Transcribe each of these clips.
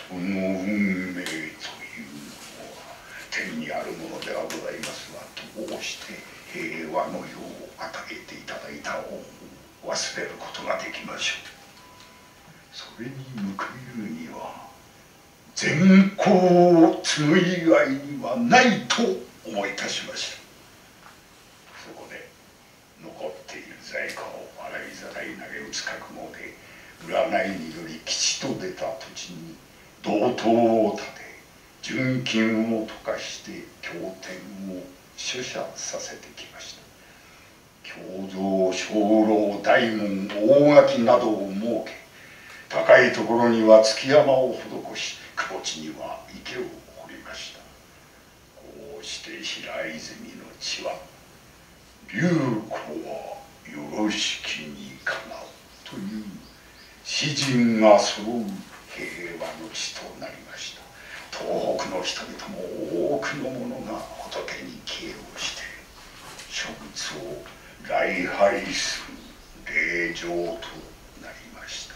その運命というのは天にあるものではございますが、どうして平和の世を与えていただいた恩を忘れることができましょう。それに報いるには善行を継ぐ以外にはないと思いたしました。そこで残っている在庫を洗いざらい投げ打つ覚悟で、占いにより吉と出た土地に銅塔を建て、純金を溶かして経典を書写させてきました。経蔵、鐘楼、大門、大垣などを設け、高いところには築山を施し、くぼ地には池を掘りました。こうして平泉の地は龍子はよろしきにかなうという詩人が揃う平和の地となりました。東北の人々も多くの者が仏に敬をして諸仏を礼拝する霊場となりました。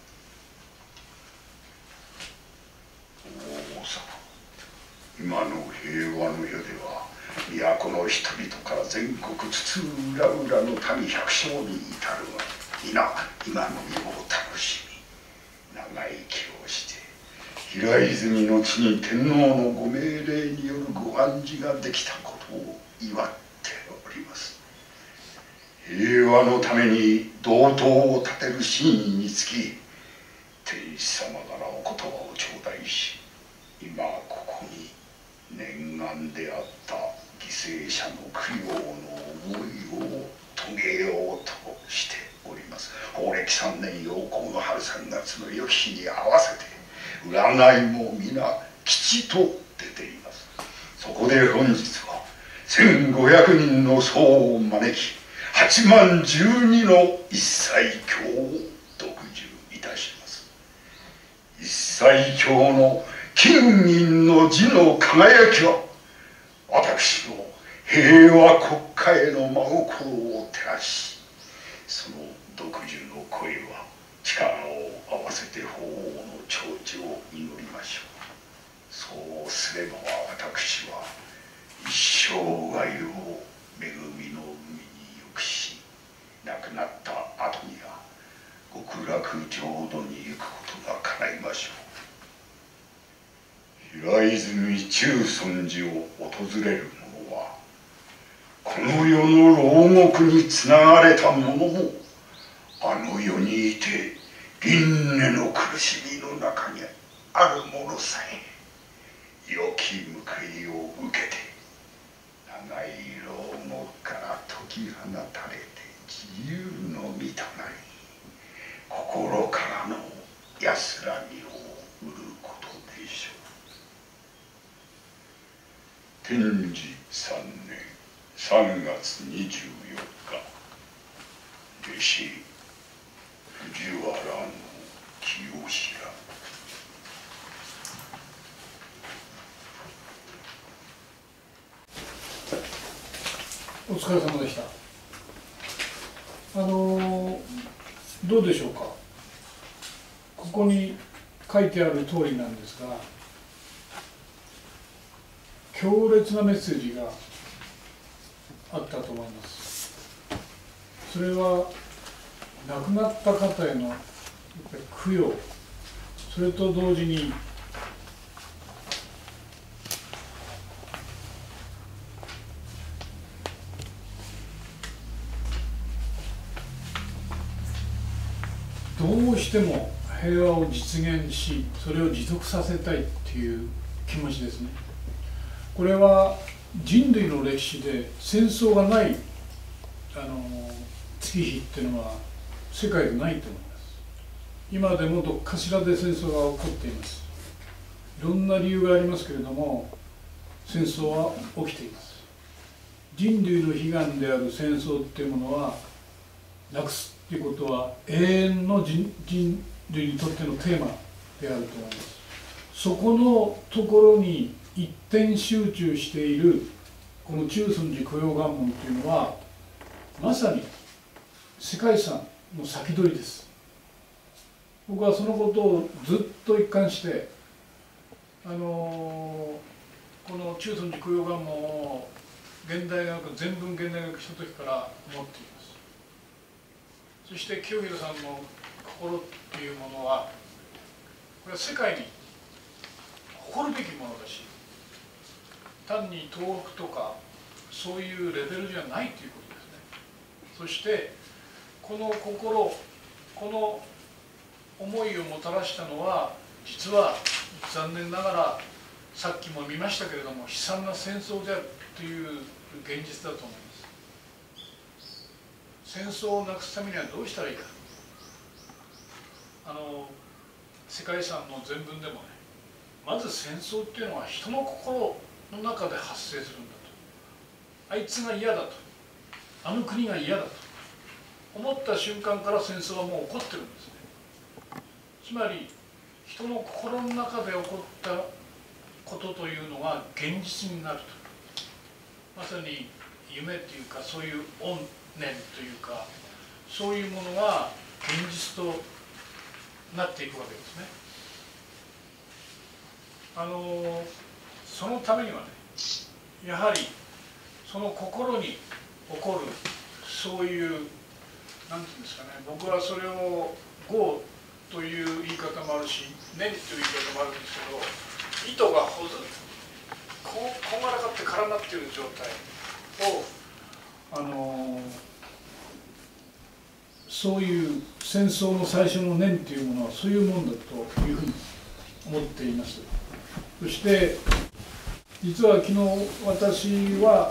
王様、今の平和の世では都の人々から全国津々浦々の民百姓に至るが皆今の世を楽しみ長生きをして、平泉の地に天皇のご命令によるご安置ができたことを祝っております。平和のために銅塔を建てる真意につき、天子様からお言葉を頂戴し、今ここに念願であった犠牲者の供養の思いを遂げようとしております。法暦3年陽光の春3月の良き日に合わせて占いも皆吉と出ています。そこで本日は1500人の僧を招き、8万12の一切経を読受いたします。一切経の金銀の字の輝きは私の平和国家への真心を照らし、その読受の声は力を合わせて法皇の長寿を祈りましょう。そうすれば私は一生涯を恵みの海に行くし、亡くなった後には極楽浄土に行くことが叶いましょう。平泉中尊寺を訪れる者は、この世の牢獄につながれた者もあの世にいて輪廻の苦しみの中にある者さえ、良き報いを受けて長い牢獄から解き放たれて自由の身となり、心からの安らぎを得ることでしょう。天智3年3月24日、弟子藤原の清白。 お疲れ様でした。どうでしょうか。ここに書いてある通りなんですが、強烈なメッセージがあったと思います。それは亡くなった方へのやっぱり供養、それと同時にどうしても平和を実現し、それを持続させたいっていう気持ちですね。これは人類の歴史で戦争がない月日っていうのは世界でないと思います。今でもどっかしらで戦争が起こっています。いろんな理由がありますけれども、戦争は起きています。人類の悲願である戦争っていうものはなくすっていうことは永遠の人類にとってのテーマであると思います。そこのところに一点集中しているこの中尊寺供養願文というのは、まさに世界遺産の先取りです。僕はそのことをずっと一貫してこの中尊寺供養願文を現代学全文現代学した時から持っています。そして清弘さんの心っていうものはこれは世界に誇るべきものだし、単に東北とかそういうレベルじゃないということですね。そしてこの心、この思いをもたらしたのは実は残念ながらさっきも見ましたけれども悲惨な戦争であるという現実だと思います。戦争をなくすためにはどうしたらいいか。世界遺産の全文でもね、まず戦争っていうのは人の心の中で発生するんだと。あいつが嫌だと、あの国が嫌だと思った瞬間から戦争はもう起こってるんですね。つまり人の心の中で起こったことというのが現実になると、まさに夢というかそういう怨念というかそういうものが現実となっていくわけですね。そのためにはね、やはりその心に起こるそういう何て言うんですかね、僕はそれを業という言い方もあるし念という言い方もあるんですけど、糸がほずこんがらがって絡まっている状態をそういう戦争の最初の念というものはそういうものだというふうに思っています。そして実は昨日私は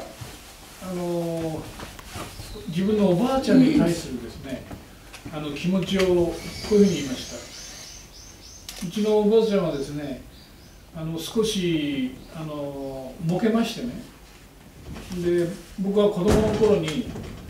自分のおばあちゃんに対するですね気持ちをこういうふうに言いました。うちのおばあちゃんはですね少しボケましてね、で僕は子供の頃に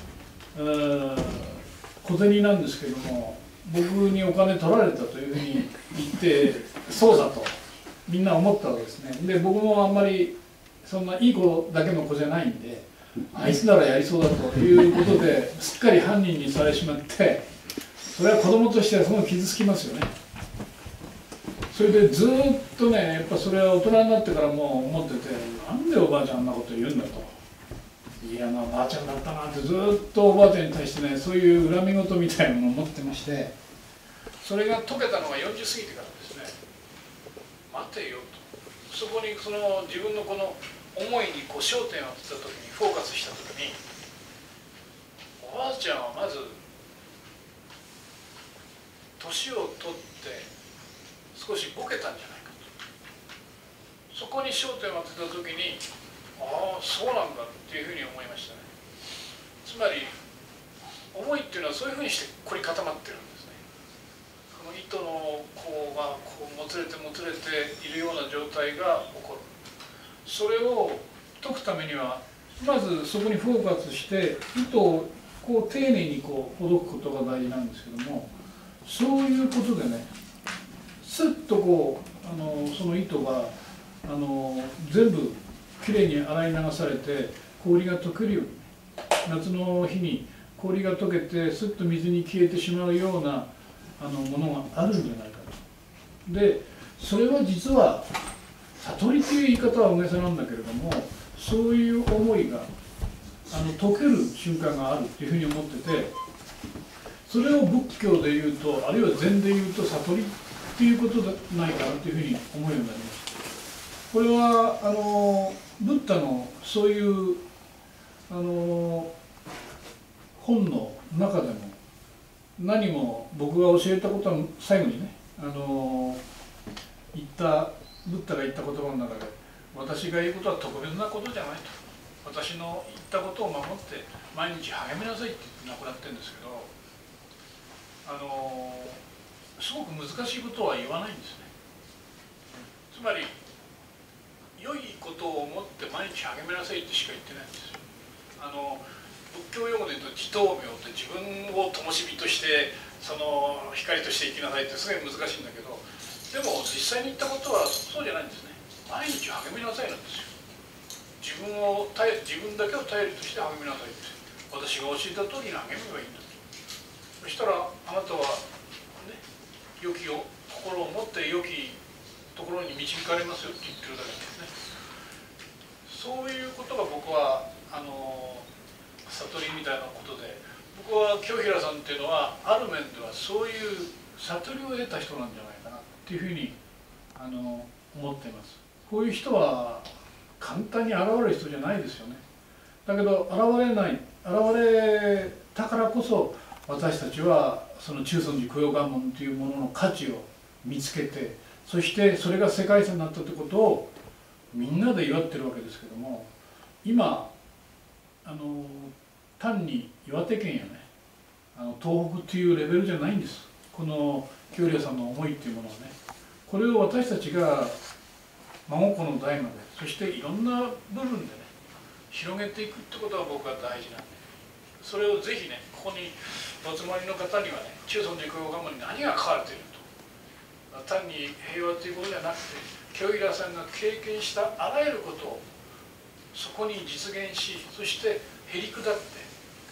小銭なんですけども僕にお金取られたというふうに言ってそうだとみんな思ったわけですね。で僕もあんまりそんないい子だけの子じゃないんで、あいつならやりそうだということですっかり犯人にされてしまって、それは子供としてはすごい傷つきますよね。それでずっとねやっぱそれは大人になってからも思ってて、なんでおばあちゃんあんなこと言うんだと、嫌なおばあちゃんだったなってずっとおばあちゃんに対してねそういう恨み事みたいなものを持ってまして、それが解けたのが40過ぎてからですね。待てよと、そこにその自分のこの思いにこう焦点を当てた時にフォーカスした時に、おばあちゃんはまず年を取って少しボケたんじゃないかと、そこに焦点を当てた時にああそうなんだっていうふうに思いましたね。つまり思いっていうのはそういうふうにして凝り固まってるんですね。この糸のこうがこうもつれてもつれているような状態が起こる。それを解くためにはまずそこにフォーカスして糸をこう丁寧にこうほどくことが大事なんですけども、そういうことでねスッとこうその糸が全部きれいに洗い流されて氷が溶けるように、夏の日に氷が溶けてスッと水に消えてしまうようなものがあるんじゃないかと。でそれは実は悟りという言い方は大げさなんだけれども、そういう思いが解ける瞬間があるっていうふうに思ってて、それを仏教で言うとあるいは禅で言うと悟りっていうことじゃないかなというふうに思うようになりました。これはブッダのそういう本の中でも何も僕が教えたことは最後にね言ったブッダが言った言葉の中で、私が言うことは特別なことじゃないと、私の言ったことを守って毎日励みなさいって言って亡くなってるんですけど、すごく難しいことは言わないんですね。つまり良いことを思って毎日励めなさいってしか言ってないんですよ。仏教用語で言うと自灯明って自分を灯火としてその光として生きなさいってすごい難しいんだけど、でも実際に言ったことはそうじゃないんですね。毎日励みなさいなんですよ。自分だけを頼りとして励みなさいって、私が教えた通りに励めばいいんだと。そしたらあなたはね、良き心を持って良きところに導かれますよって言ってるだけですね。そういうことが僕は悟りみたいなことで、僕は清平さんっていうのはある面ではそういう悟りを得た人なんじゃないかなっていうふうに思っています。こういう人は簡単に現れる人じゃないですよね。だけど現れたからこそ私たちはその中尊寺供養願文というものの価値を見つけて、そしてそれが世界遺産になったということをみんなで祝ってるわけですけども、今単に岩手県やね東北というレベルじゃないんです。この清平さんの思いっていうものはね、これを私たちが孫子の代まで、そしていろんな部分でね広げていくってことが僕は大事なんで、それをぜひねここにお集まりの方にはね、中尊寺供養願文に何が書かれていると、単に平和ということじゃなくて、清平さんが経験したあらゆることをそこに実現し、そしてへりくだって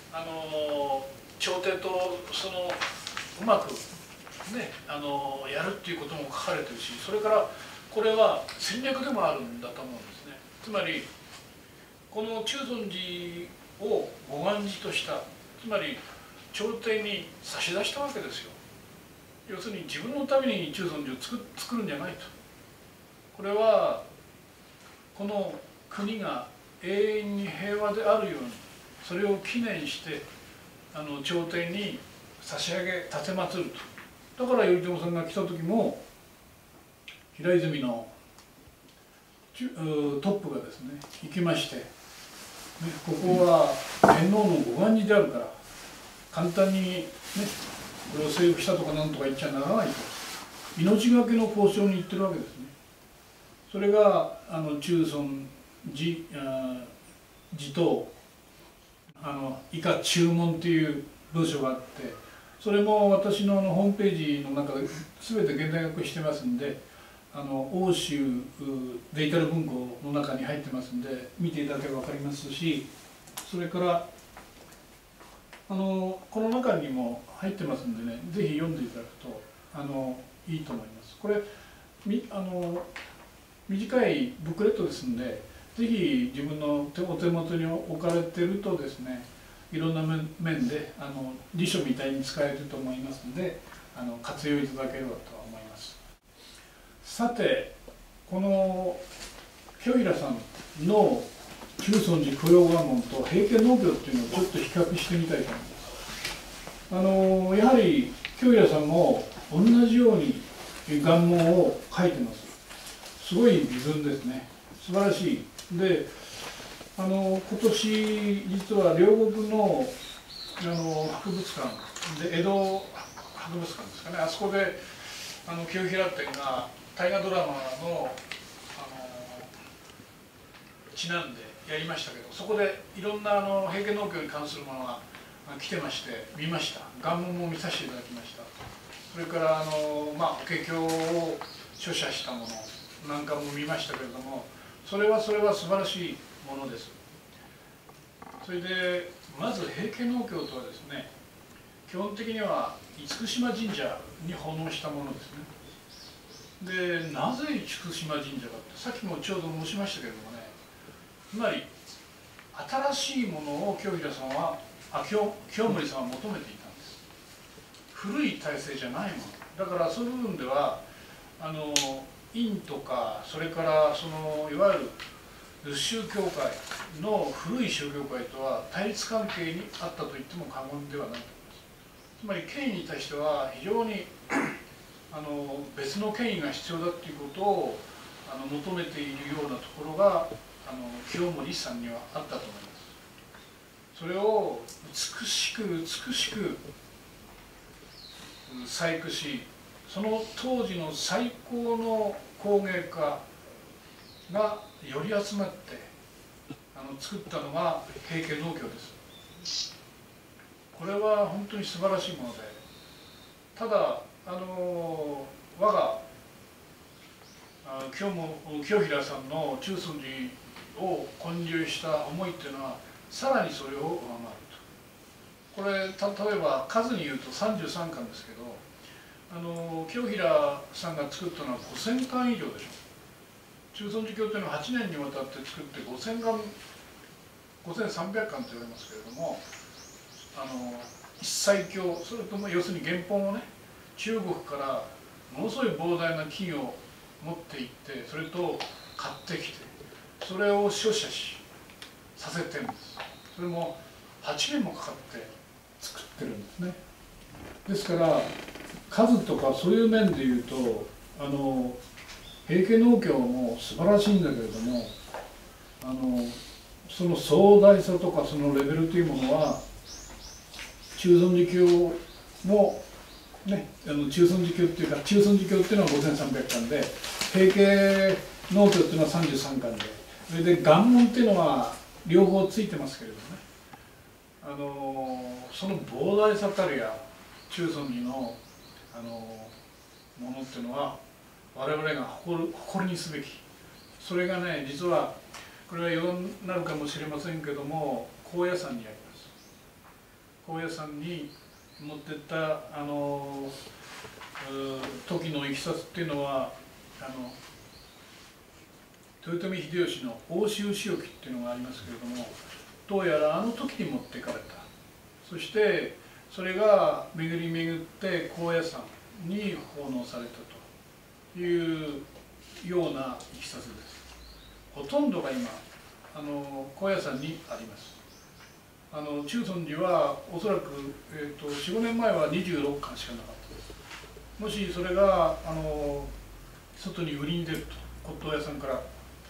朝廷とうまくねやるっていうことも書かれてるし、それからこれは戦略でもあるんだと思うんですね。つまりこの中尊寺を護岸寺とした、つまり朝廷に差し出したわけですよ。要するに自分のために中尊寺を作るんじゃないと。これはこの国が永遠に平和であるように、それを記念して朝廷に差し上げ奉ると。だから頼朝さんが来た時も平泉のトップがですね行きまして、ね、ここは天皇の護岸寺であるから簡単にねこれを征服したとかなんとか言っちゃならないと、命がけの交渉に行ってるわけですね。それが中尊寺と以下注文という文書があって、それも私のホームページの中で全て現代訳してますんで、欧州デジタル文庫の中に入ってますんで見ていただければ分かりますし、それからこの中にも入ってますんでね、ぜひ読んでいただくといいと思います。これ短いブックレットですんで、ぜひ自分のお手元に置かれてるとですね、いろんな面で辞書みたいに使えると思いますので活用いただければと思います。さて、この清平さんの中尊寺供養願文と平家農業っていうのをちょっと比較してみたいと思います。やはり清平さんも同じように願文を書いてます。すごい微文ですね。素晴らしい。で今年実は両国の博物館で、江戸博物館ですかね、あそこで清平展が大河ドラマのちなんでやりましたけど、そこでいろんな平家農業に関するものが来てまして見ました。願文も見させていただきました。それから法華経を書写したものなんかも見ましたけれども、それは素晴らしいものです。それでまず平家農協とはですね、基本的には厳島神社に奉納したものですね。でなぜ厳島神社かってさっきもちょうど申しましたけれどもね、つまり新しいものを清盛さんは求めていたんです。古い体制じゃないものだから、そういう部分では院とか、それからいわゆる宗教会の古い宗教会とは対立関係にあったと言っても過言ではないと思います。つまり権威に対しては非常に別の権威が必要だということを求めているようなところが清盛さんにはあったと思います。それを美しく細工し、その当時の最高の工芸家が寄り集まって作ったのが平家農協です。これは本当に素晴らしいもので、ただ我が清平さんの中尊寺を建立した思いっていうのはさらにそれを上回ると。これ例えば数に言うと33巻ですけど、 清平さんが作ったのは5000巻以上でしょ。中尊寺経というのは8年にわたって作って5300巻と言われますけれども、一切経、それとも要するに原本をね、中国からものすごい膨大な金を持っていって、それと買ってきて、それを書写させてるんです。それも8年もかかって作ってるんですね。ですから数とかそういう面でいうと平家農協も素晴らしいんだけれども、その壮大さとかそのレベルというものは中尊寺経もね、中尊寺経っていうか、中尊寺経っていうのは5300巻で、平家農協っていうのは33巻で、それで願文っていうのは両方ついてますけれどね、その膨大さたるや中尊寺のものっていうのは我々が誇りにすべき。それがね、実はこれは余談になるかもしれませんけども、高野山にあります。高野山に持ってった時のいきさつっていうのは豊臣秀吉の奥州仕置きっていうのがありますけれども、どうやらあの時に持っていかれた。そしてそれが巡り巡って高野山に奉納されたというようないきさつです。ほとんどが今高野山にあります。中尊寺はおそらく、4、5年前は26巻しかなかったです。もしそれが外に売りに出ると、骨董屋さんから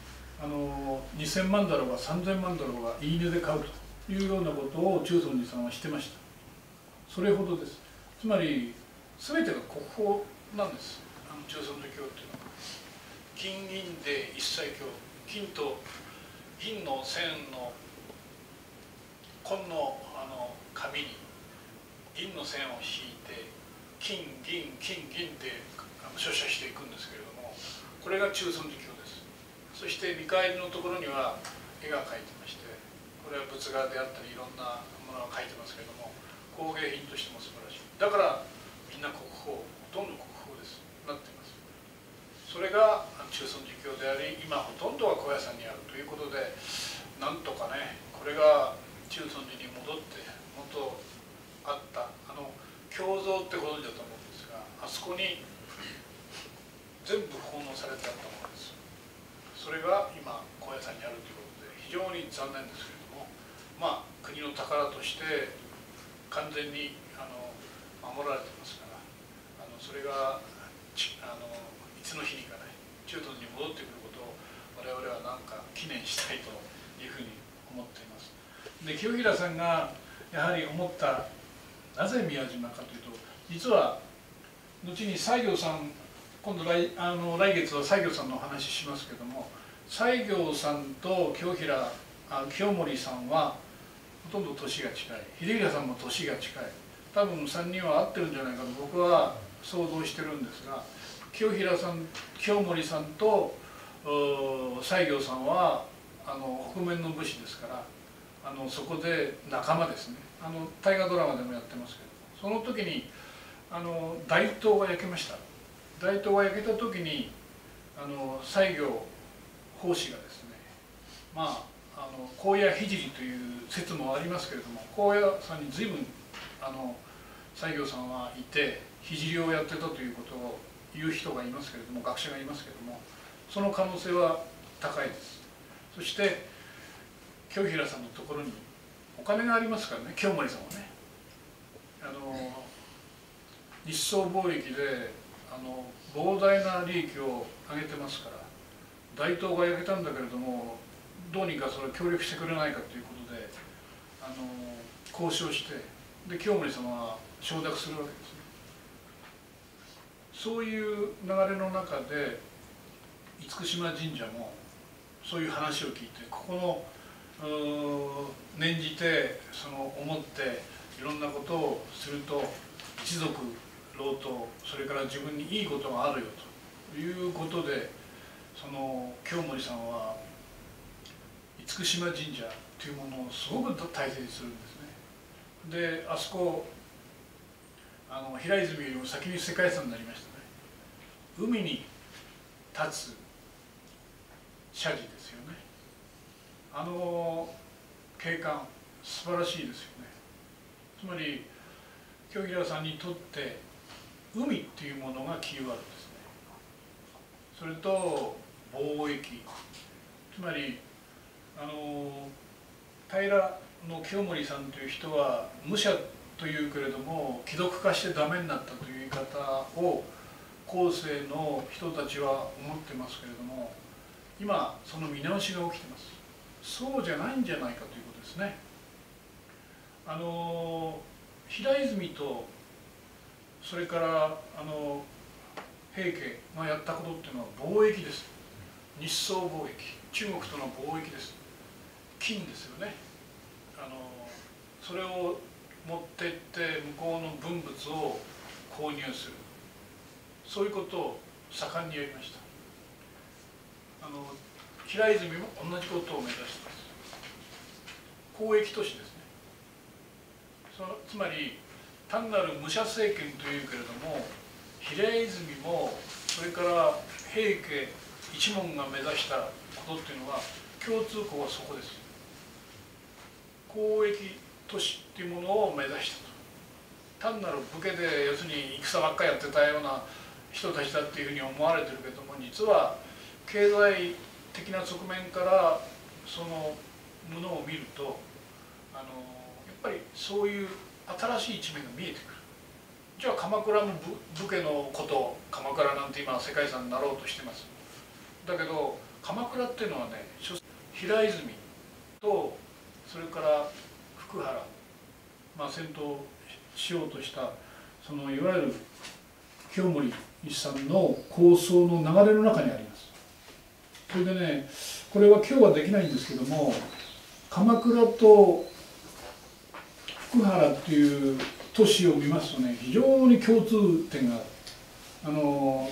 2000万だろうが3000万だろうがいい値で買うというようなことを中尊寺さんはしてました。それほどです。つまり全てが国宝なんです。中尊寺経っていうのは金銀で一切経、金と銀の線の紺の紙に銀の線を引いて金銀で書写していくんですけれども、これが中尊寺経です。そして見返りのところには絵が描いてまして、これは仏画であったりいろんなものが描いてますけれども、工芸品としても素晴らしい。だからみんな国宝、ほとんど国宝ですなっています。それが中尊寺経であり、今ほとんどは高野山にあるということで、なんとかね、これが中尊寺に戻って元あった経蔵ってご存知だと思うんですが、あそこに全部奉納されてあったものです。それが今高野山にあるということで非常に残念ですけれども、まあ国の宝として完全に守られてますから、それがいつの日にかね、中尊寺に戻ってくることを我々は何か記念したいというふうに思っています。で、清平さんがやはり思ったなぜ宮島かというと、実は後に西行さん、今度来月は西行さんのお話ししますけども、西行さんと清盛さんはほとんど年が近い、秀衡さんも年が近い、多分3人は合ってるんじゃないかと僕は想像してるんですが、清盛さんと西行さんは北面の武士ですから、そこで仲間ですね。大河ドラマでもやってますけど、その時に大刀が焼けました。大刀が焼けた時に西行法師がですね、まあ高野聖という説もありますけれども、高野山に随分西行さんはいて聖をやってたということを言う人がいますけれども、学者がいますけれども、その可能性は高いです。そして清平さんのところにお金がありますからね、清盛さんはね、日宋貿易で膨大な利益を上げてますから、大刀が焼けたんだけれども、どうにかそれを協力してくれないかということで交渉して、で清盛様は承諾するわけですね。そういう流れの中で厳島神社もそういう話を聞いて、ここの念じて思っていろんなことをすると一族郎党、それから自分にいいことがあるよということで、清盛さんは厳島神社というものをすごく大切にするんですね。で、あそこ平泉よりも先に世界遺産になりましたね。海に立つ社寺ですよね。景観素晴らしいですよね。つまり京平さんにとって海っていうものがキーワードですね。それと貿易、つまり平清盛さんという人は武者というけれども貴族化してダメになったという言い方を後世の人たちは思ってますけれども、今その見直しが起きてます。そうじゃないんじゃないかということですね。平泉とそれから平家がやったことっていうのは貿易です。日宋貿易、中国との貿易です。金ですよね。それを持っていって向こうの文物を購入する、そういうことを盛んにやりました。平泉も同じことを目指しています。交易都市ですね。つまり単なる武者政権というけれども、平泉もそれから平家一門が目指したことっていうのは共通項はそこです。交易都市っていうものを目指したと。単なる武家で要するに戦ばっかりやってたような人たちだっていうふうに思われてるけども、実は経済的な側面からそのものを見るとやっぱりそういう新しい一面が見えてくる。じゃあ鎌倉も武家のこと鎌倉なんて今世界遺産になろうとしてます。だけど鎌倉っていうのはね、平泉とそれから福原、戦闘しようとしたそのいわゆる清盛さんの構想の流れの中にあります。それでね、これは今日はできないんですけども、鎌倉と福原っていう都市を見ますとね、非常に共通点がある。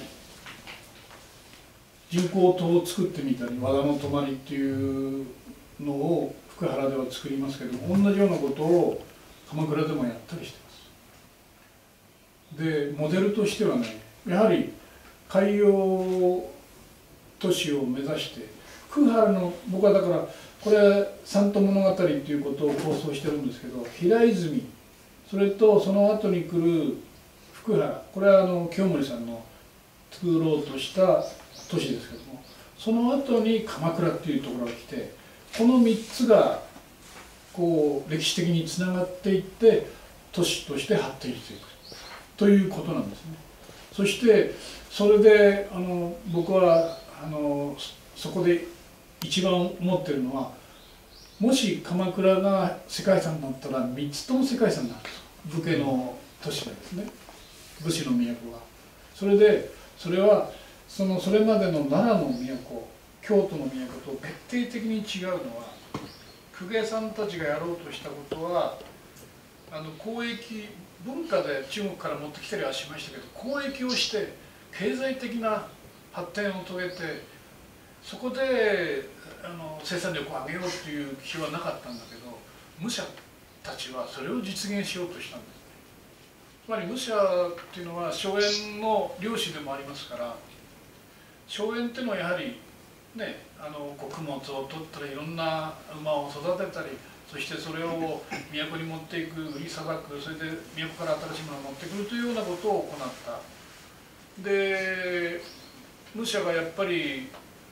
人工島を作ってみたり、和田の泊っていうのを福原では作りますけども、同じようなことを鎌倉でもやったりしてます。でモデルとしてはね、やはり海洋都市を目指して福原の、僕はだからこれ三都物語っていうことを構想してるんですけど、平泉、それとその後に来る福原、これは清盛さんの作ろうとした都市ですけども、その後に鎌倉っていうところが来て、この3つがこう歴史的につながっていって都市として発展していくということなんですね。そしてそれで僕はそこで一番思ってるのは、もし鎌倉が世界遺産になったら3つとも世界遺産になると。武家の都市がですね、武士の都が。それでそれはそれまでの奈良の都、京都の都と決定的に違うのは、公家さんたちがやろうとしたことは交易文化で中国から持ってきたりはしましたけど、交易をして経済的な発展を遂げて、そこで生産力を上げようという気はなかったんだけど、武者たちはそれを実現しようとしたんですね。つまり武者っていうのは荘園の領主でもありますから、荘園っていうのはやはりね、穀物を取ったりいろんな馬を育てたり、そしてそれを都に持っていく、売りさばく、それで都から新しいものを持ってくるというようなことを行った。で武者がやっぱり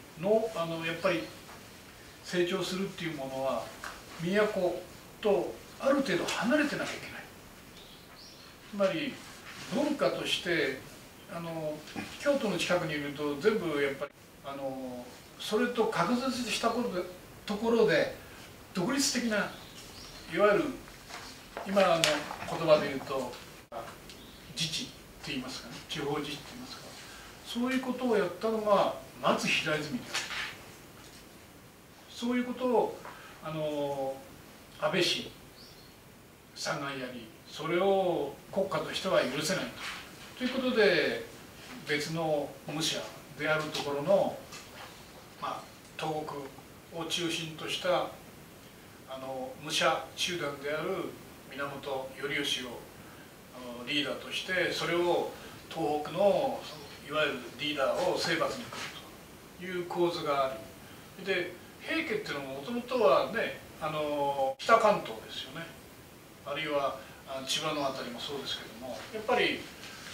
成長するっていうものは都とある程度離れてなきゃいけない。つまり文化として京都の近くにいると全部やっぱりそれと隔絶したところで独立的な、いわゆる今の言葉で言うと自治って言いますかね、地方自治って言いますか、そういうことをやったのがまず平泉である。そういうことを安倍氏さんがやり、それを国家としては許せないということで、別の武者であるところの、東国を中心とした武者集団である源頼義をリーダーとしてそれを東北のいわゆるリーダーを征伐に来るという構図があり、で平家っていうのももともとはね北関東ですよね、あるいは千葉の辺りもそうですけども、やっぱり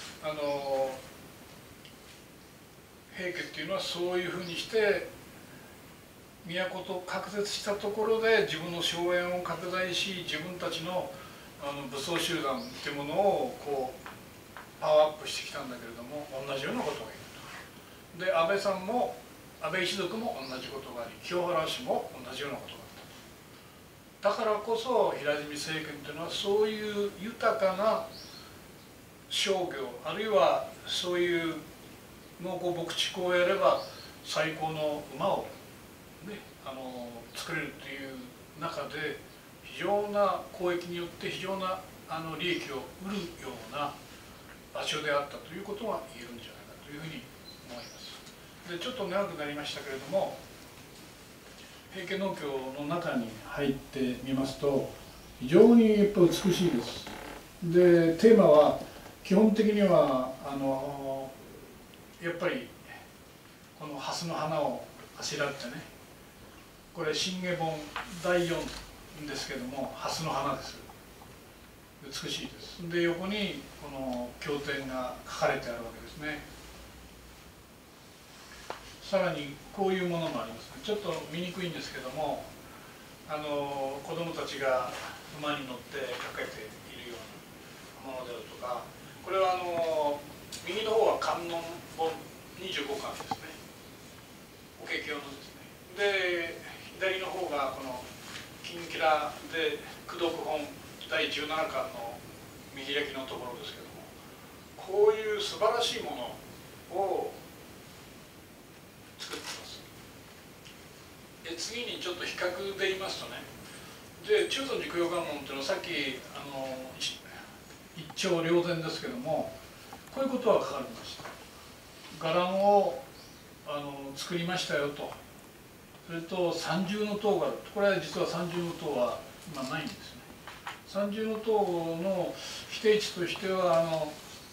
平家っていうのはそういうふうにして都と隔絶したところで自分の荘園を拡大し、自分たちの武装集団っていうものをこうパワーアップしてきたんだけれども、同じようなことが言うと。で安倍さんも安倍一族も同じことがあり、清原氏も同じようなことがあった。だからこそ平泉政権というのはそういう豊かな商業、あるいはそういう農耕牧畜をやれば最高の馬を、ね、作れるという中で非常な交易によって非常な利益を得るような場所であったということが言えるんじゃないかというふうに思います。でちょっと長くなりましたけれども、平家農協の中に入ってみますと非常にやっぱ美しいです。でテーマは基本的にはやっぱりこの蓮の花をあしらってね、これ信下本第4ですけども蓮の花です。美しいです。で横にこの経典が書かれてあるわけですね。さらにこういうものもありますね。ちょっと見にくいんですけども、子どもたちが馬に乗ってかけているようなものであるとか、これは右の方は観音本25巻ですね、法華経のですね。で左の方がこの金キラで功読本第17巻の見開きのところですけども、こういう素晴らしいものを作ってます。で次にちょっと比較で言いますとね、で中尊寺供養観音っていうのはさっき一朝両然ですけども、こういうことは書かれてました。伽藍を作りましたよと、それと三重塔がある。これは実は三重塔は今ないんですね。三重塔の否定値としては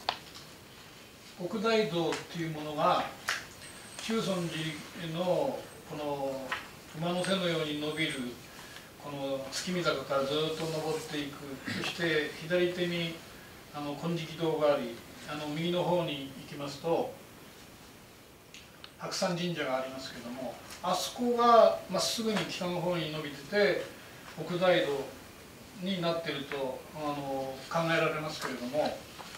奥大堂っていうものが中尊寺のこの馬の背のように伸びるこの月見坂からずっと登っていく。そして左手に金色堂があり、右の方に行きますと白山神社がありますけども、あそこがまっすぐに北の方に伸びてて奥大堂になっていると考えられますけれども、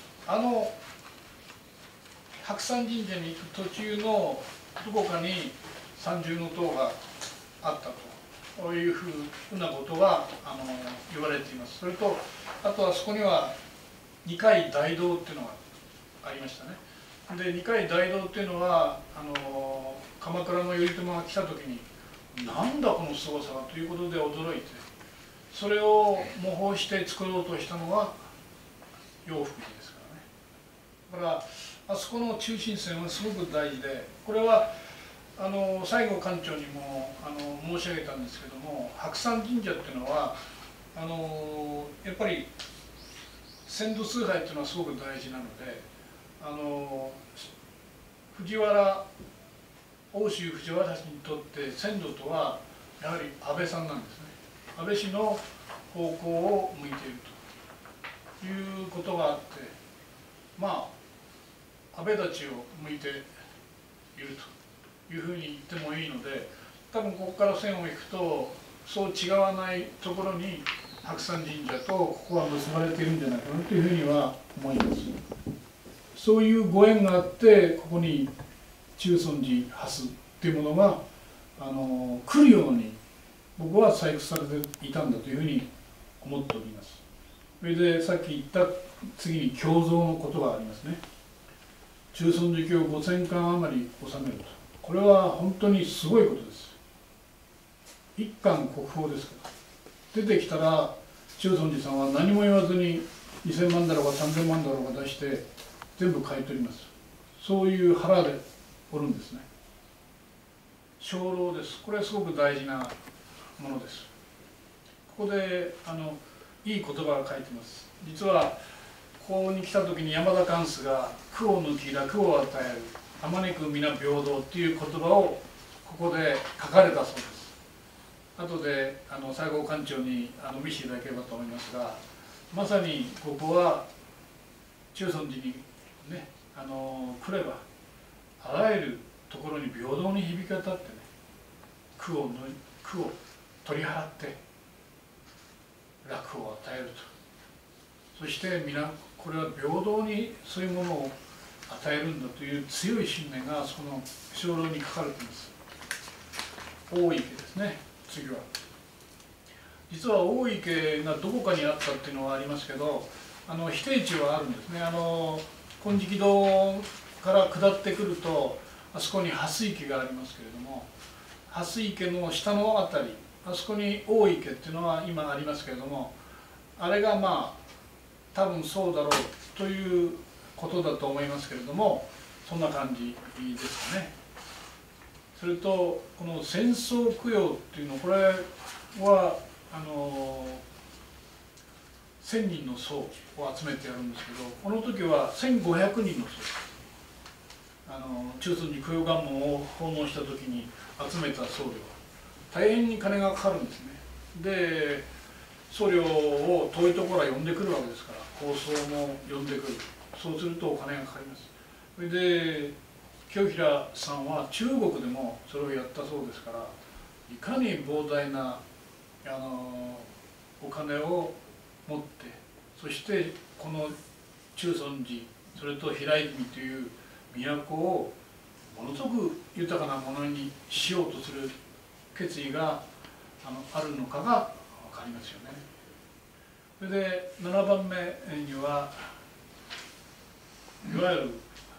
白山神社に行く途中のどこかに三重塔があったというふうなことが言われています。それとあとはそこには二階大堂っていうのがありましたね。で二階大堂っていうのは鎌倉の頼朝が来た時になんだこのすごさはということで驚いて、それを模倣して作ろうとしたのが永福寺ですからね。だからあそこの中心線はすごく大事で、これは西郷館長にも申し上げたんですけども、白山神社っていうのはやっぱり先祖崇拝っていうのはすごく大事なので、藤原奥州藤原氏にとって先祖とはやはり安倍さんなんですね。安倍氏の方向を向いているということがあって、まあ安倍たちを向いているというふうに言ってもいいので、多分ここから線を引くとそう違わないところに白山神社とここは結ばれているんじゃないかなというふうには思います。そういうご縁があってここに中尊寺蓮っていうものが来るように僕は採掘されていたんだというふうに思っております。それでさっき言った次に経蔵のことがありますね。中尊寺経5000巻余り収めると、これは本当にすごいことです。一巻国宝ですから、出てきたら中尊寺さんは何も言わずに2000万だろうが3000万だろうが出して全部買い取ります。そういう腹でおるんですね。鐘楼です。これはすごく大事なものです。ここでいい言葉が書いてます。実はここに来た時に山田貫主が「苦を抜き楽を与えるあまねく皆平等」っていう言葉をここで書かれたそうです。後で西郷館長に見せていただければと思いますが、まさにここは中尊寺にね来ればあらゆるところに平等に響き渡ってね、苦を取り払って楽を与えると、そして皆これは平等にそういうものを与えるんだという強い信念がその鐘楼に書かれています。大池ですね。次は実は大池がどこかにあったっていうのはありますけど、否定地はあるんですね。金色堂から下ってくるとあそこに蓮池がありますけれども、蓮池の下のあたり、あそこに大池っていうのは今ありますけれども、あれがまあ多分そうだろうということだと思いますけれども、そんな感じですかね。それとこの戦争供養っていうの、これは1000人の僧を集めてやるんですけど、この時は1500人の僧、中尊寺供養願文を奉納した時に集めた僧侶は大変に金がかかるんですね。で僧侶を遠いところから呼んでくるわけですから、高僧も呼んでくる。そうするとお金がかかります。それで清平さんは中国でもそれをやったそうですから、いかに膨大なお金を持って、そしてこの中尊寺、それと平泉という都をものすごく豊かなものにしようとする決意があるのかが分かりますよね。それで7番目にはいわゆる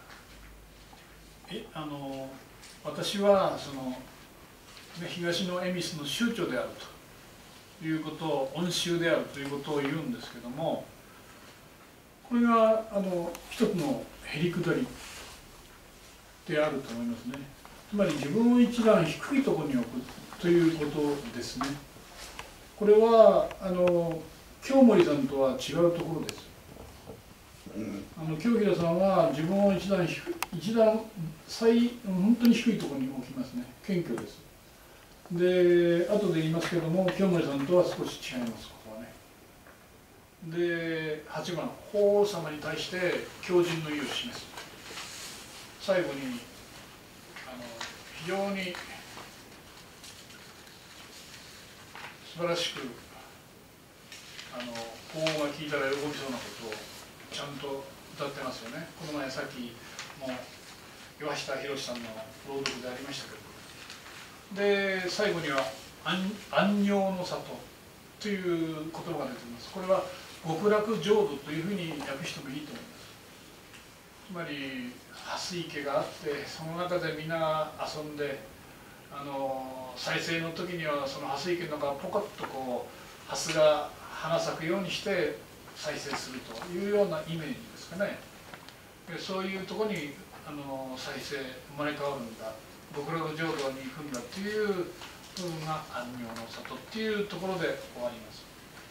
私は東の恵比寿の宗長であるということを、恩衆であるということを言うんですけども、これが一つのへりくだりであると思いますね。つまり自分を一段低いところに置くということですね。これは京森さんとは違うところです。清平さんは自分を一段本当に低いところに置きますね。謙虚です。で後で言いますけども、清盛さんとは少し違います、ここはね。で8番、法皇様に対して恭順の意を示す。最後に非常に素晴らしく法皇が聞いたら喜びそうなことをちゃんと歌ってますよね。この前さっきも岩下博さんの朗読でありましたけど、で最後には安寧の里という言葉が出ています。これは極楽浄土というふうに訳してもいいと思います。つまり蓮池があって、その中でみんな遊んで、再生の時にはその蓮池の中がポコッとこう蓮が花咲くようにして再生するというようなイメージですかね。そういうところに再生生まれ変わるんだ、極楽浄土に行くんだっていう部分が安寧の里っていうところで終わります。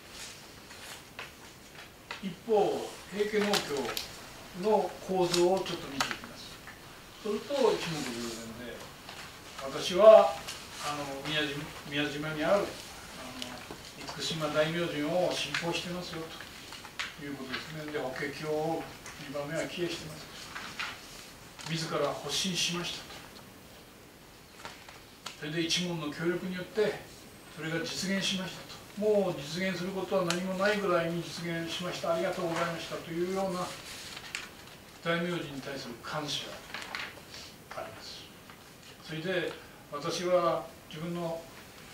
一方平家農協の構造をちょっと見ていきます。それと一目瞭然で、私は宮島にある厳島大明神を信仰してますよということですね。で法華経を2番目は帰依してます。自ら発信しましたと。それで一門の協力によってそれが実現しましたと。もう実現することは何もないぐらいに実現しました、ありがとうございましたというような大明神に対する感謝があります。それで私は自分の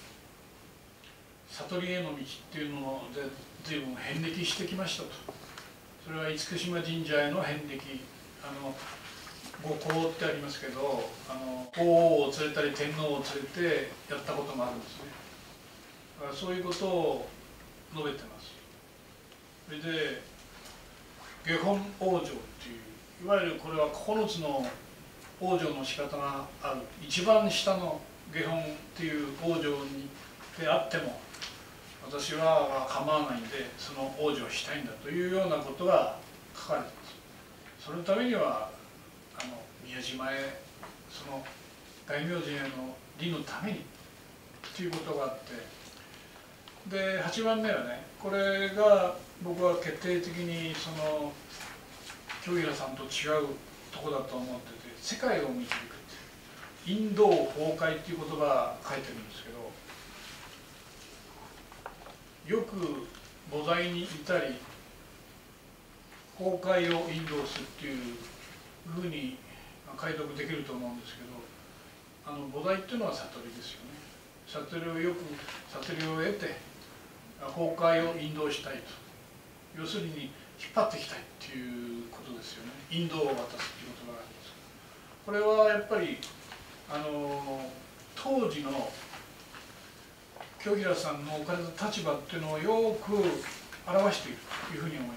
悟りへの道っていうので随分遍歴してきましたと。それは厳島神社への遍歴、ご行ってありますけど、法皇を連れたり天皇を連れてやったこともあるんですね。だからそういうことを述べてます。それで下品往生っていう、いわゆるこれは9つの往生の仕方がある。一番下の下品っていう往生であっても私は構わないんでその往生したいんだというようなことが書かれています。そのためには宮島へその大明神への利のためにということがあって、で8番目はね、これが僕は決定的にその京平さんと違うとこだと思ってて、世界を導くっていう、インド崩壊っていう言葉書いてるんですけど、よく菩提にいたり崩壊を引導するっていうふうに解読できると思うんですけど、菩提っていうのは悟りですよね。悟りを得て崩壊を引導したいと、要するに引っ張っていきたいっていうことですよね。引導を渡すっていう言葉があります。これはやっぱり当時の京平さんの置かれた立場っていうのをよく表しているというふうに思います。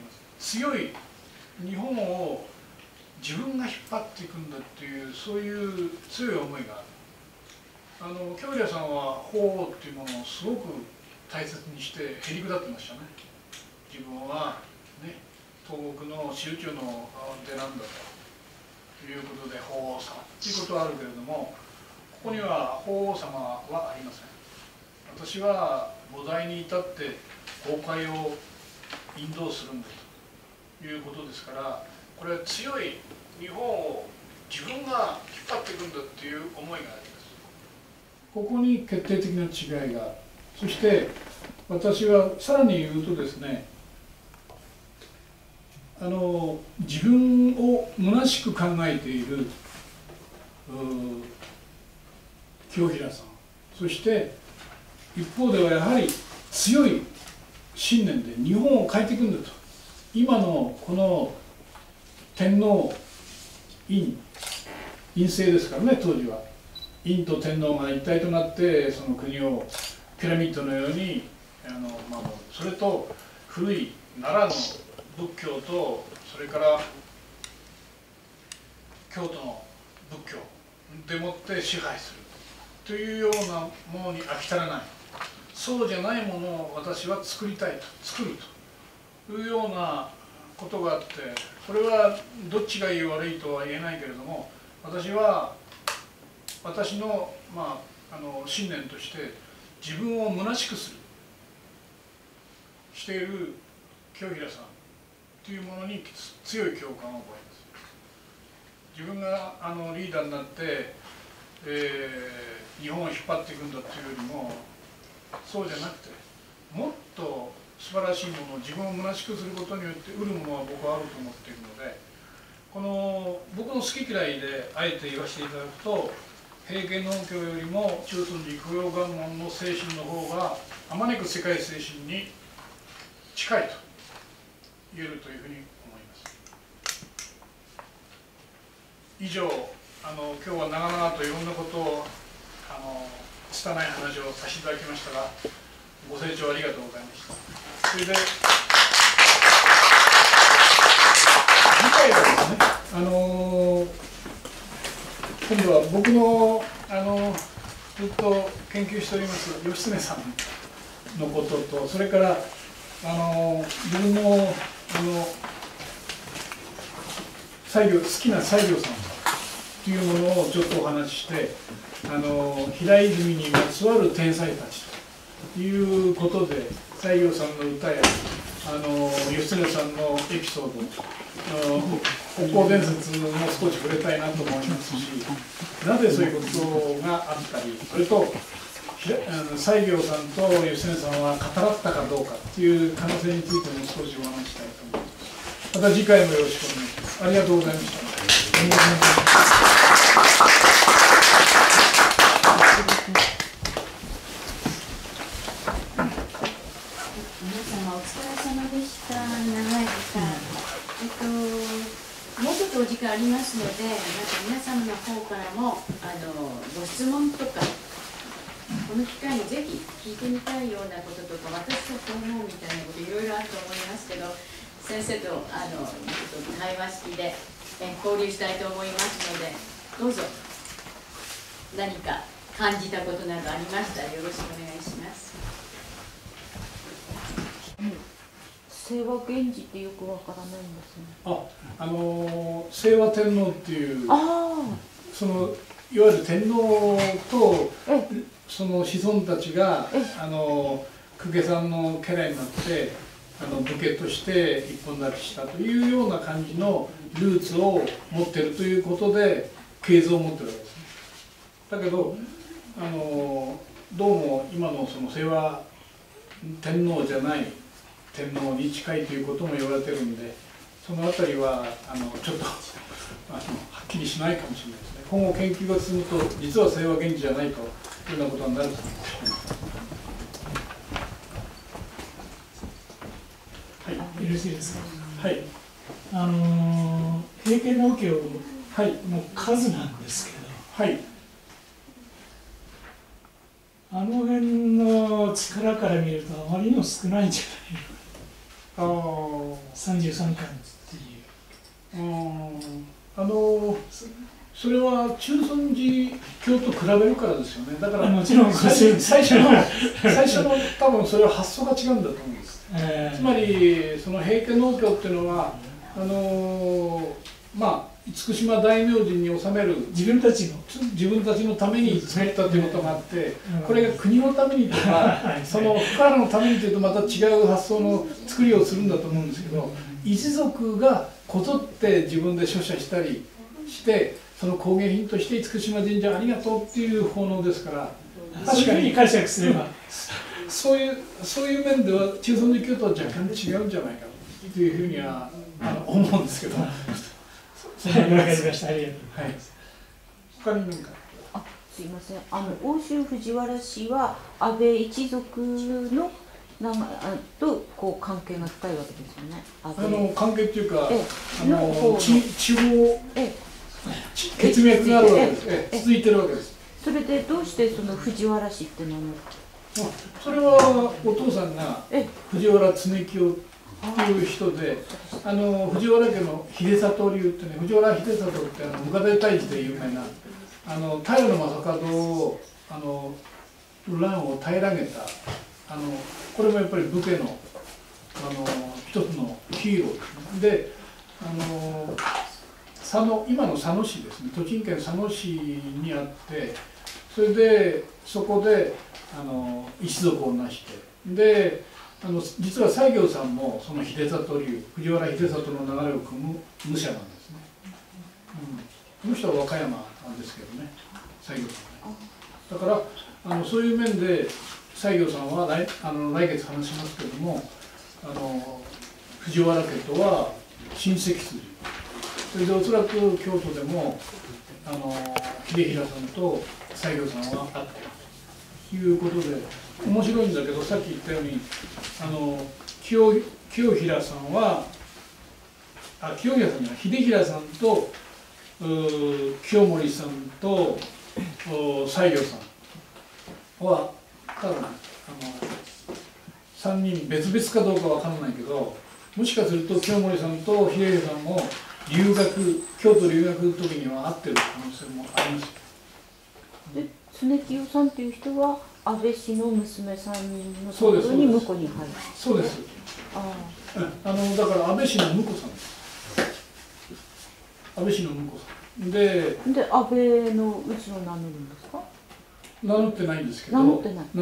強い日本を自分が引っ張っていくんだっていう、そういう強い思いがある。京平さんは法皇っていうものをすごく大切にしてへりくだってましたね。自分はね、東国の集中の出なんだということで法皇様っていうことはあるけれども、ここには法皇様はありません。私は菩提に至って崩壊を引導するんだということですから、これは強い日本を自分が引っ張っていくんだっていう思いがあります。ここに決定的な違いがある。そして私はさらに言うとですね、自分を虚しく考えている京平さん、そして一方ではやはり強い信念で日本を変えていくんだと。今のこの天皇院政ですからね、当時は院と天皇が一体となってその国をピラミッドのように守る。それと古い奈良の仏教と、それから京都の仏教でもって支配するというようなものに飽き足らない、そうじゃないものを私は作りたいと、作るというようなことがあって、これはどっちがいい悪いとは言えないけれども、私は私の、信念として自分を虚しくするしている京平さんというものに強い共感を覚えます。自分がリーダーになって、日本を引っ張っていくんだというよりも、そうじゃなくてもっと素晴らしいものを自分を虚しくすることによって得るものは僕はあると思っているので、この僕の好き嫌いであえて言わせていただくと、平家農協よりも中尊寺供養願文の精神の方があまねく世界精神に近いと言えるというふうに思います。以上、今日は長々といろんなことを拙い話をさせていただきましたが、ご清聴ありがとうございました。それで次回はですね、今度は僕のずっと研究しております義経さんのことと、それから自分の好きな西行さんというものをちょっとお話しして、平泉にまつわる天才たちということで、西行さんの歌や義経さんのエピソード、国宝伝説も少し触れたいなと思いますし、なぜそういうことがあったり、それと西行さんと義経さんは語らったかどうかという可能性についても少しお話したいと思います。また次回もよろしくお願いします。ありがとうございました。 皆様お疲れ様でした。長い時間。もうちょっとお時間ありますので、皆様の方からもご質問とか、この機会にぜひ聞いてみたいようなこととか、私と思うみたいなこといろいろあると思いますけど、先生とちょっと対話式で交流したいと思いますので、どうぞ何か感じたことなどありましたらよろしくお願いします。 清和源氏ってよくわからないんですね。 清和天皇っていう、 あそのいわゆる天皇とえその子孫たちが公家さんの家来になって武家として一本立ちしたというような感じのルーツを持ってるということで系図を持ってるわけですね。だけどどうも今のその清和天皇じゃない天皇に近いということも言われてるんで、そのあたりはちょっとはっきりしないかもしれないですね。今後研究が進むと実は清和源氏じゃないというようなことになると思います。はい、 よろしいですか。 はい、 平家農協はい、 の数なんですけど、 はい、 あの辺の力から見るとあまりにも少ないんじゃないの。33巻っていう。 それは中尊寺教と比べるからですよね。だからもちろん最初の多分それは発想が違うんだと思うんです。つまりその平家農協っていうのは厳島大明神に治める自分たちのために作ったということがあって、これが国のためにとかその福原のためにというとまた違う発想の作りをするんだと思うんですけど、一族がこぞって自分で書写したりしてその工芸品として厳島神社ありがとうっていう奉納ですから、 確かに解釈すればそういう面では中尊寺教とは若干違うんじゃないかというふうには思うんですけど。 わかりました。ありがとうございます。 他に何か。 すいません。奥州藤原氏は安倍一族のとこう関係が深いわけですよね。 関係っていうか血血脈があるわけです。続いてるわけです。 それでどうしてその藤原氏って名乗る？ それはお父さんが藤原常清っていう人で、藤原家の秀里流ってね、藤原秀里って武家大退治で有名な平将門を乱を平らげたこれもやっぱり武家の一つのヒーローで、今の佐野市ですね、栃木県佐野市にあって、それでそこで一族を成して、で実は西行さんもその秀里流、藤原秀里の流れを組む武者なんですね。この人は和歌山なんですけどね、西行さんはね。だからそういう面で西行さんは来月話しますけれども、藤原家とは親戚筋。それでおそらく京都でも秀衡さんと西行さんは会っているということで面白いんだけど、さっき言ったように清衡さんは清衡さんじゃない、秀衡さんと清盛さんと西行さんは多分3人別々かどうかわからないけど、もしかすると清盛さんと秀衡さんも京都留学の時には会ってる可能性もあります。 で常清さんっていう人は安倍氏の娘さんのところに婿に入る。 そうです。だから安倍氏の婿さんです。安倍氏の婿さんで安倍のうちを名乗るんですか？ 名乗ってないんですけど、 名乗ってない。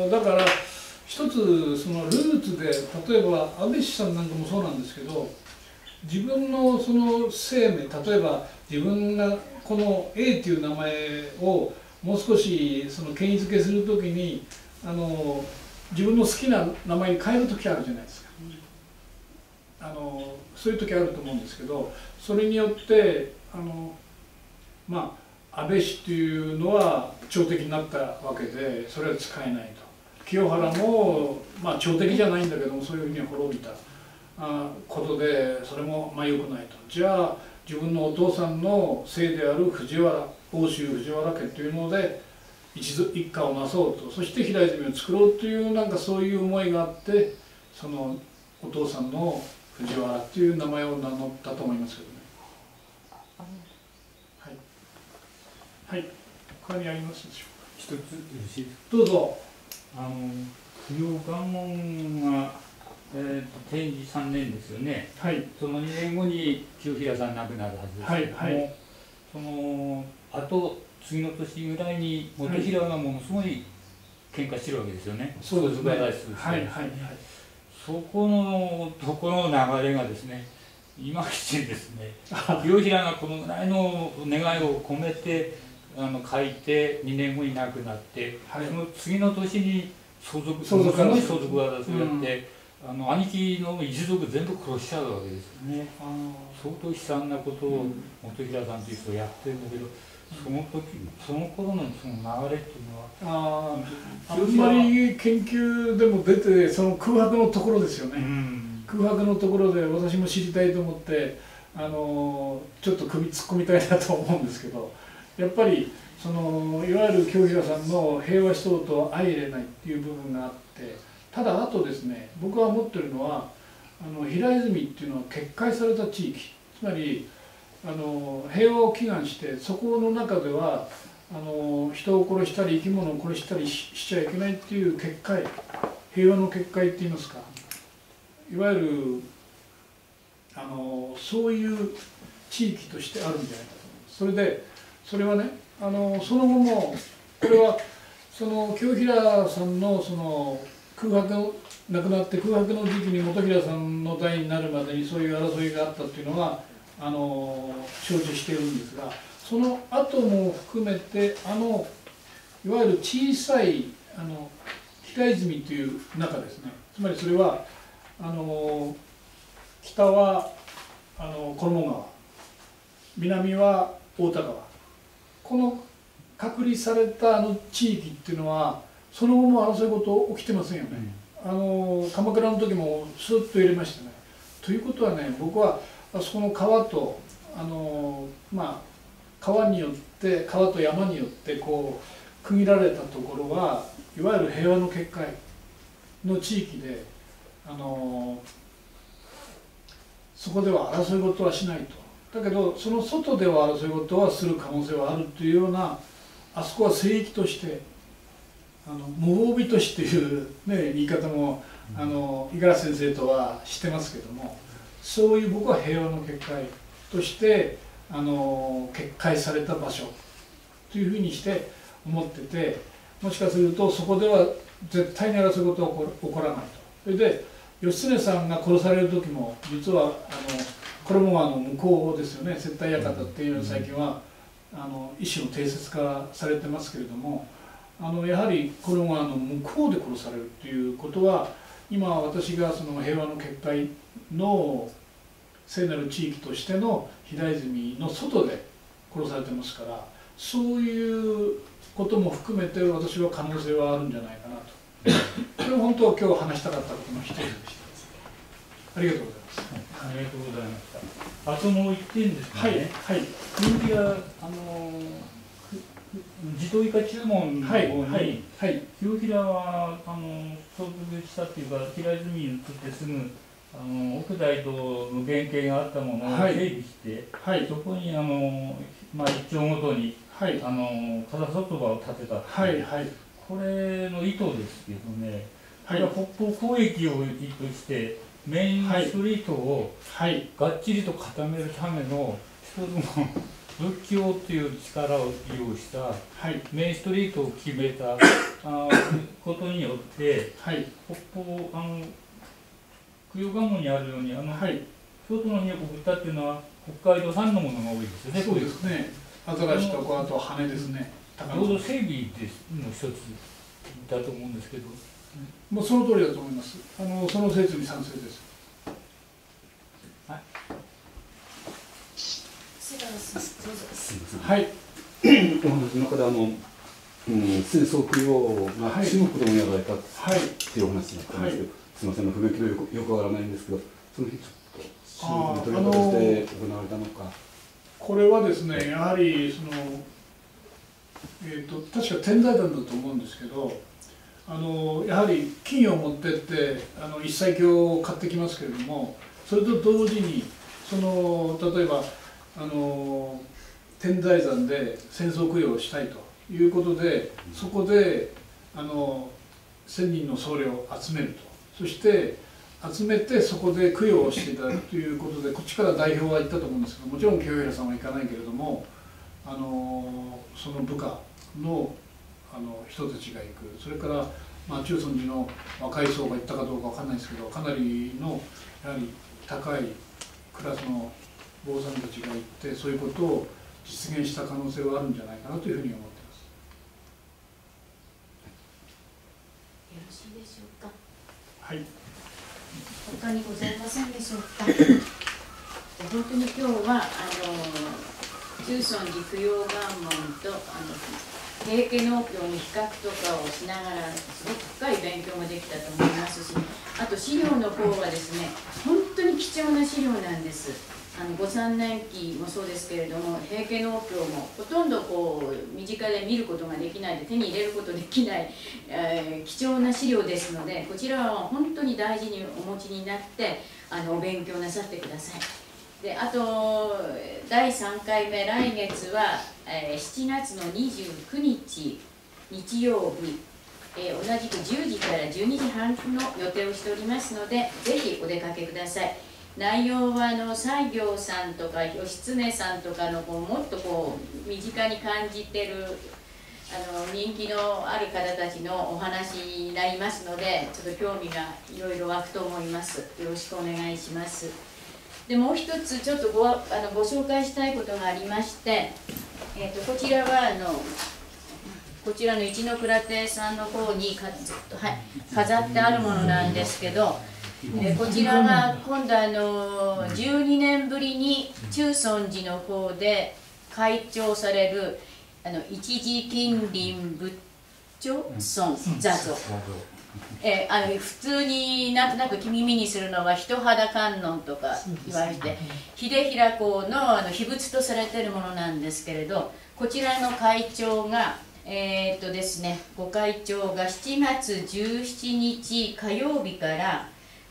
だから一つそのルーツで、例えば安倍氏さんなんかもそうなんですけど、自分のその生命、例えば自分がこの A っていう名前をもう少しその権威づけするときに自分の好きな名前に変える時あるじゃないですか。そういう時あると思うんですけど、それによって安倍氏っていうのは朝敵になったわけで、それは使えないと。清原も朝敵じゃないんだけども、そういうふうに滅びたことで、それも良くないと。じゃあ自分のお父さんの姓である藤原、奥州藤原家というので一家をなそうと、そして平泉を作ろうというなんかそういう思いがあって、そのお父さんの藤原という名前を名乗ったと思いますけどね。はい、他にありますでしょうか。 一つよろしいですか。 どうぞ。 不要願文が天智3年ですよね、 はい、 その2年後に清平さん亡くなるはずですけども、 はいはい、 そのあと次の年ぐらいに元平がものすごい喧嘩してるわけですよね、 そうですね、 はいはいはい、そこのところの流れがですね、いまいちですね、清平がこのぐらいの願いを込めて書いて2年後に亡くなって、はい、その次の年に相続争いをやって、兄貴の一族全部殺しちゃうわけですよね。相当悲惨なことを元平さんという人がやってるんだけど、その頃のその流れっていうのはあんまり研究でも出て、その空白のところですよね、空白のところで私も知りたいと思ってちょっと首突っ込みたいなと思うんですけど、やっぱりそのいわゆる清平さんの平和思想と相入れないっていう部分があって、ただあとですね、僕が思ってるのは平泉っていうのは決壊された地域、つまり平和を祈願して、そこの中では人を殺したり生き物を殺したり しちゃいけないっていう結界、平和の結界っていいますか、いわゆるそういう地域としてあるんじゃないかと思います。それはね、その後もこれはその清平さんのその空白、亡くなって空白の時期に元平さんの代になるまでにそういう争いがあったっていうのは承知しているんですが、その後も含めていわゆる小さい平泉という中ですね、つまりそれは北は衣川、南は太田川、この隔離された地域っていうのはその後も争い事起きてませんよね、鎌倉の時もスッと入れましたね。ということはね、僕はあそこの川と川によって川と山によってこう区切られたところはいわゆる平和の結界の地域でそこでは争い事はしないと。だけどその外では争い事はする可能性はあるというような、あそこは聖域として無防備都市という、ね、言い方も五十嵐先生とはしてますけども、そういう僕は平和の結界として決壊された場所というふうにして思ってて、もしかするとそこでは絶対に争い事は起こらないと。それで義経さんが殺される時も実は衣川の向こうですよね、接待館っていうのは最近は一種の定説化されてますけれども、やはり衣川の向こうで殺されるということは、今私がその平和の結界の聖なる地域としての平泉の外で殺されてますから、そういうことも含めて私は可能性はあるんじゃないかなと。これは本当は今日話したかったことの一つでした。ありがとうございます。 ありがとうございました。あともう一点ですね。 はいはい。 人気は自動以下注文の方に、清平は相続したっていうか、平泉に移ってすぐ奥大との原型があったものを整備して、そこに一丁ごとに風外場を建てたっていう、これの意図ですけどね、これは北方交易を意図してメインストリートをがっちりと固めるための一つの仏教という力を利用したメインストリートを決めたことによって、北方供養願文にあるように京都の都ブッダっていうのは北海道産のものが多いですよね。 そうですね。アザラシとあと羽ですね。 労働整備の一つだと思うんですけど。 もうその通りだと思います。その説に賛成です。 はい。 はい。 お話の中で戦争供養が中国でもやられたっていうお話になったんですけど、すみません、不勉強でよくわからないんですけど、その辺ちょっと中国でどういう形で行われたのか。 これはですね、やはり確か天台山だと思うんですけど、やはり金を持ってって一切経を買ってきますけれども、それと同時に例えば天台山で戦争供養をしたいということで、そこで1000人の僧侶を集めると。そして集めてそこで供養をしていただくということで、こっちから代表は行ったと思うんですけど、もちろん清平さんは行かないけれども、その部下の人たちが行く、それから、中尊寺の若い層が行ったかどうかわかんないですけど、かなりのやはり高いクラスの坊さんたちが行って、そういうことを実現した可能性はあるんじゃないかなというふうに思っています。 よろしいでしょうか。 はい。 他にございませんでしょうか。本当に今日は中尊寺供養願文と平家農協の比較とかをしながらすごく深い勉強もできたと思いますし、あと資料の方はですね、本当に貴重な資料なんです。御三年期もそうですけれども、平家農協もほとんど身近で見ることができないで、手に入れることできない、貴重な資料ですので、こちらは本当に大事にお持ちになってお勉強なさってください。で、あと第3回目、来月は、7月の29日日曜日、同じく10時から12時半の予定をしておりますので、ぜひお出かけください。内容は西行さんとか義経さんとかのもっと身近に感じてる人気のある方たちのお話になりますので、ちょっと興味がいろいろ湧くと思います。よろしくお願いします。で、もう一つちょっとご紹介したいことがありまして、こちらはこちらの一ノ倉亭さんの方に飾ってあるものなんですけど、こちらは今度12年ぶりに中尊寺の方で開帳される一時近隣仏頂尊座像。普通になんとなく耳にするのは人肌観音とか言われて、秀平公の秘仏とされているものなんですけれど、こちらの開帳がですね、ご開帳が7月17日火曜日から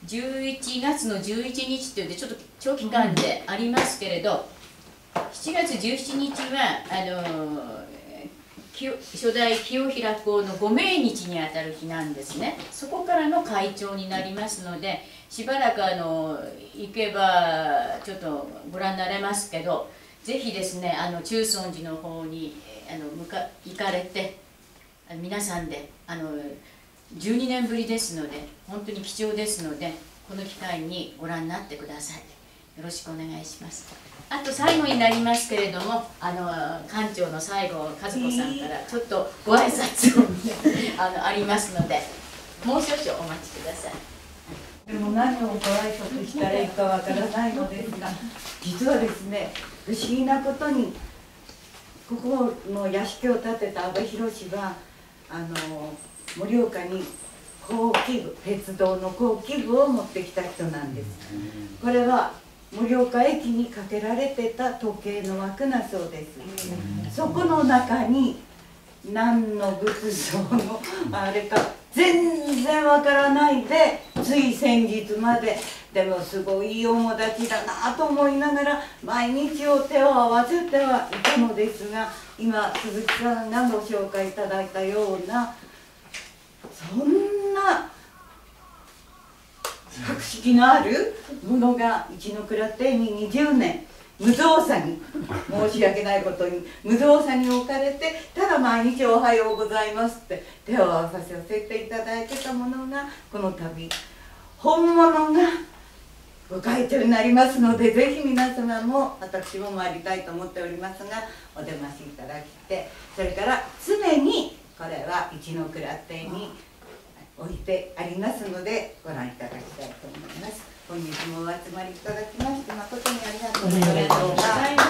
11月の11日というでちょっと長期間でありますけれど、7月17日は初代清平公のご命日にあたる日なんですね。そこからの開帳になりますので、しばらく行けばちょっとご覧になれますけど、ぜひですね中尊寺の方に行かれて、皆さんで12年ぶりですので本当に貴重ですので、この機会にご覧になってください。よろしくお願いします。あと最後になりますけれども、館長の西郷和子さんからちょっとご挨拶をありますので、もう少々お待ちください。 でも何をご挨拶したらいいかわからないのですが、実はですね、不思議なことにここの屋敷を建てた阿部寛は盛岡に工機具、鉄道の工機具を持ってきた人なんです。これは盛岡駅にかけられてた時計の枠なそうです。そこの中に何の仏像のあれか全然わからないで、つい先日まででもすごいいい友達だなと思いながら毎日を手を合わせてはいたのですが、今鈴木さんがご紹介いただいたようなそんな格式のあるものが一ノ倉邸に20年無造作に、申し訳ないことに無造作に置かれて、ただ毎日「おはようございます」って手を合わさせていただいてたものが、この度本物がご開帳になりますので、ぜひ皆様も私も参りたいと思っておりますが、お出ましいただきて、それから常にこれは一ノ倉邸に置いてありますのでご覧いただきたいと思います。本日もお集まりいただきまして誠にありがとうございました。